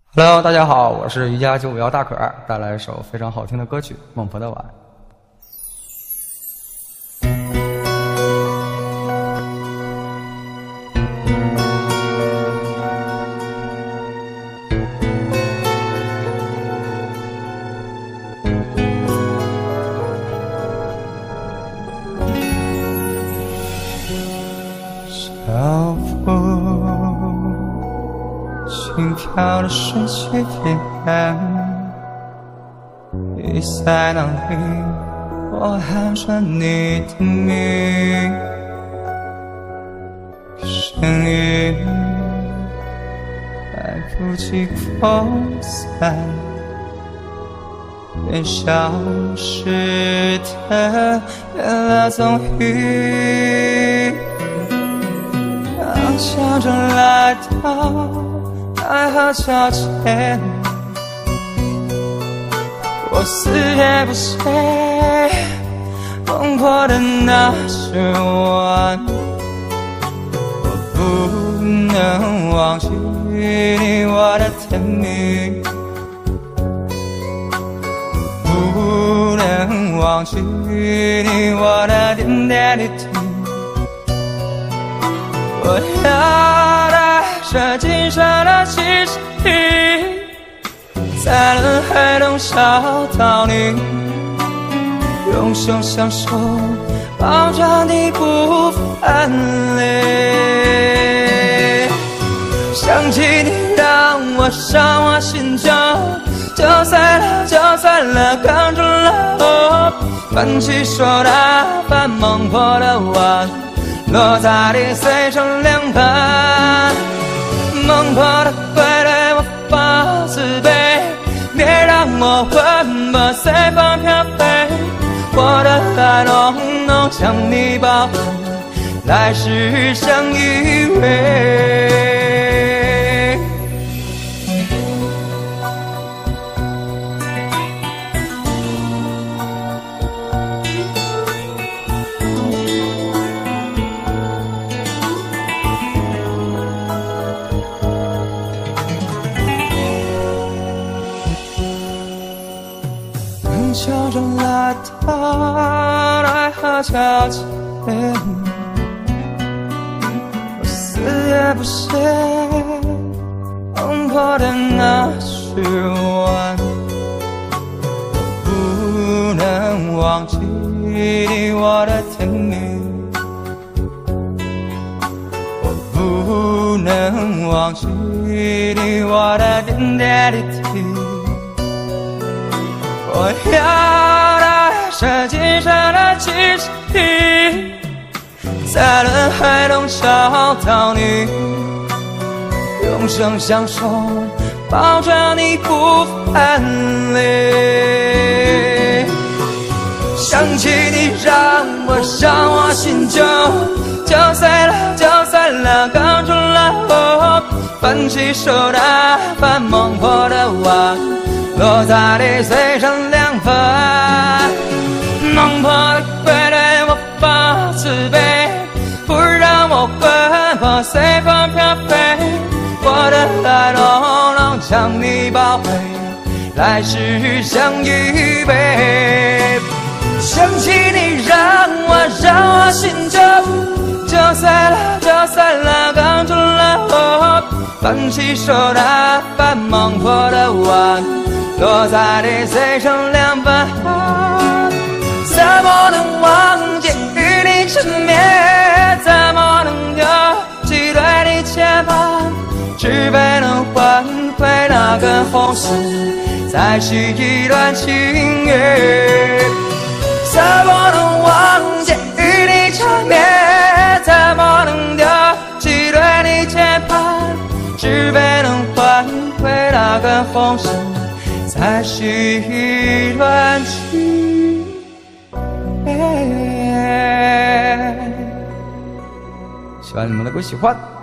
Hello， 大家好，我是瑜伽951大可儿，带来一首非常好听的歌曲《孟婆的碗》。小风轻飘的水去天，雨在哪里？我喊着你的名，声音来不及扩散，便消失的变了踪影。想着来到爱河桥前，我死也不歇梦破的那时晚，我不能忘记你我的甜蜜，不能忘记你我的点点滴滴。我要带着今生的气息，在人海中找到你，用手相守，抱着你不分离。想起你让我伤我心就碎了，就算了，扛住了我，翻起手打翻梦破的碗，落在你碎成两半，梦破的会对我发慈悲，别让我魂魄随风飘飞。我的爱浓浓将你包围，来世相依偎。敲着来到爱河桥前，我死也不歇梦破的那时晚，我不能忘记你我的甜蜜，我不能忘记你我的点点滴滴。我要带着今生的气息，在人海中找到你，用生相守，抱着你不分离。想起你让我伤我心就碎了，就算了，扛住了我，翻起手打翻梦破的碗，落在你碎成两半，梦破的会对我发慈悲，不让我魂魄随风飘飞。我的爱浓浓将你包围，来世相依偎。想起你让我心就碎了，就算了，扛住了我，翻起手打翻梦破的碗，落在你碎成两半，怎么能忘记与你缠绵？怎么能丢弃对你牵绊？只为能换回那根红线，再续一段情缘。怎么能忘记与你缠绵？怎么能丢弃对你牵绊？只为能换回那根红线，再续一段情缘。希望你们能够喜欢。